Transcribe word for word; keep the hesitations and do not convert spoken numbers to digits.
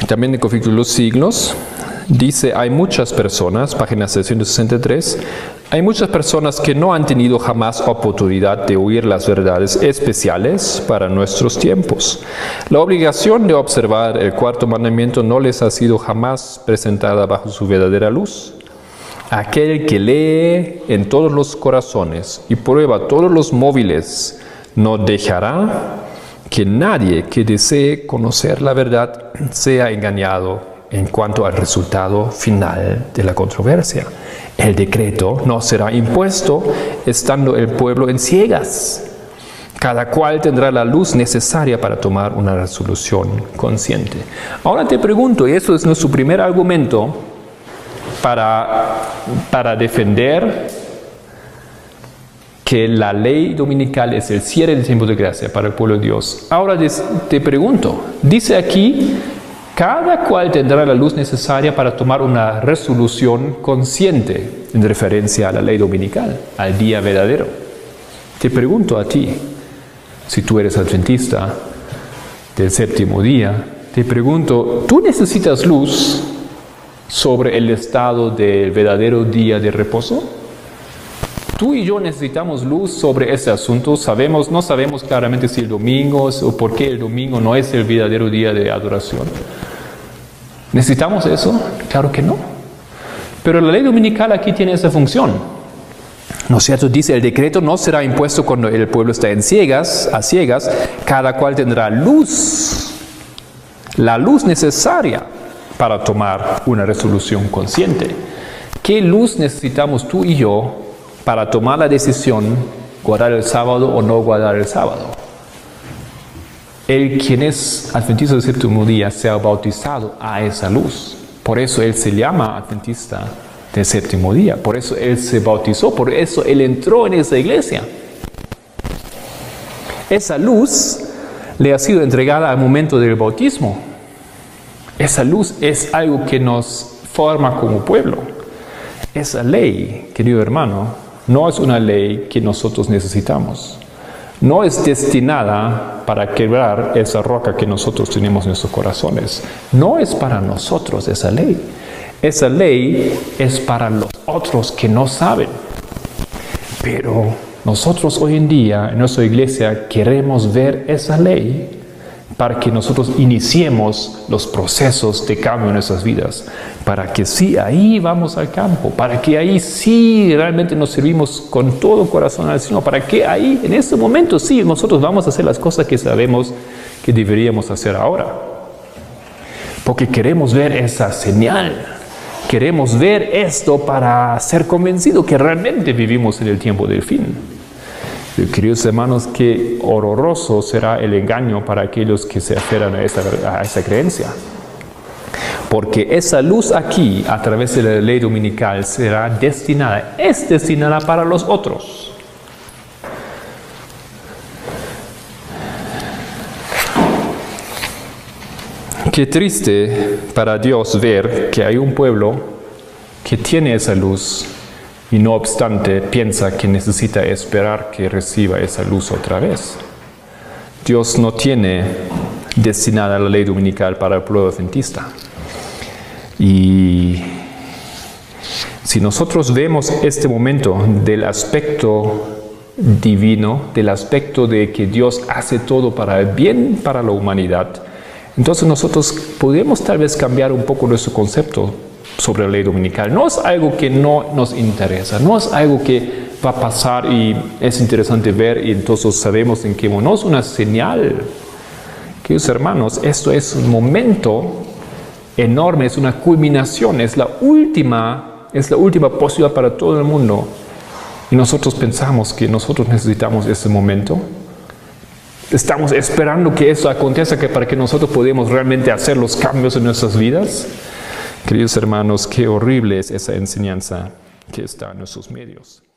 también de Conflicto de los Siglos, dice, hay muchas personas, página seiscientos sesenta y tres, hay muchas personas que no han tenido jamás oportunidad de oír las verdades especiales para nuestros tiempos. La obligación de observar el cuarto mandamiento no les ha sido jamás presentada bajo su verdadera luz. Aquel que lee en todos los corazones y prueba todos los móviles, no dejará que nadie que desee conocer la verdad sea engañado en cuanto al resultado final de la controversia. El decreto no será impuesto estando el pueblo en ciegas. Cada cual tendrá la luz necesaria para tomar una resolución consciente. Ahora te pregunto, y eso es nuestro primer argumento para, para defender que la ley dominical es el cierre del tiempo de gracia para el pueblo de Dios. Ahora te pregunto, dice aquí, cada cual tendrá la luz necesaria para tomar una resolución consciente en referencia a la ley dominical, al día verdadero. Te pregunto a ti, si tú eres adventista del séptimo día, te pregunto, ¿tú necesitas luz sobre el estado del verdadero día de reposo? Tú y yo necesitamos luz sobre ese asunto. Sabemos, no sabemos claramente si el domingo o por qué el domingo no es el verdadero día de adoración. ¿Necesitamos eso? Claro que no. Pero la ley dominical aquí tiene esa función. ¿No es cierto? Dice, el decreto no será impuesto cuando el pueblo está en ciegas, a ciegas. Cada cual tendrá luz, la luz necesaria para tomar una resolución consciente. ¿Qué luz necesitamos tú y yo para tomar la decisión, guardar el sábado o no guardar el sábado? El quien es adventista del séptimo día se ha bautizado a esa luz. Por eso él se llama adventista del séptimo día. Por eso él se bautizó. Por eso él entró en esa iglesia. Esa luz le ha sido entregada al momento del bautismo. Esa luz es algo que nos forma como pueblo. Esa ley, querido hermano, no es una ley que nosotros necesitamos. No es destinada para quebrar esa roca que nosotros tenemos en nuestros corazones. No es para nosotros esa ley. Esa ley es para los otros que no saben. Pero nosotros hoy en día en nuestra iglesia queremos ver esa ley para que nosotros iniciemos los procesos de cambio en nuestras vidas, para que sí, ahí vamos al campo, para que ahí sí realmente nos servimos con todo corazón al Señor, para que ahí, en este momento sí, nosotros vamos a hacer las cosas que sabemos que deberíamos hacer ahora. Porque queremos ver esa señal, queremos ver esto para ser convencidos que realmente vivimos en el tiempo del fin. Queridos hermanos, qué horroroso será el engaño para aquellos que se aferran a esa, a esa creencia. Porque esa luz aquí, a través de la ley dominical, será destinada, es destinada para los otros. Qué triste para Dios ver que hay un pueblo que tiene esa luz y no obstante piensa que necesita esperar que reciba esa luz otra vez. Dios no tiene destinada la ley dominical para el pueblo adventista. Y si nosotros vemos este momento del aspecto divino, del aspecto de que Dios hace todo para el bien para la humanidad, entonces nosotros podemos tal vez cambiar un poco nuestro concepto sobre la ley dominical. No es algo que no nos interesa, no es algo que va a pasar y es interesante ver y entonces sabemos en qué momento. No es una señal. Queridos hermanos, esto es un momento enorme, es una culminación, es la última, es la última posibilidad para todo el mundo. Y nosotros pensamos que nosotros necesitamos ese momento. Estamos esperando que eso acontezca que para que nosotros podamos realmente hacer los cambios en nuestras vidas. Queridos hermanos, qué horrible es esa enseñanza que está en nuestros medios.